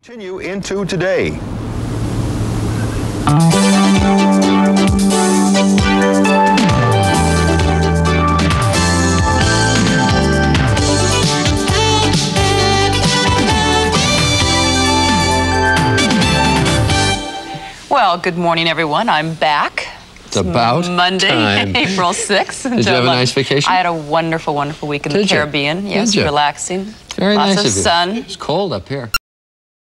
Continue into today. Well, good morning, everyone. I'm back. It's about Monday, time. April 6th. Did you have a nice vacation? I had a wonderful, wonderful week in the Caribbean. Yes, relaxing. Very Lots nice of sun. It's cold up here.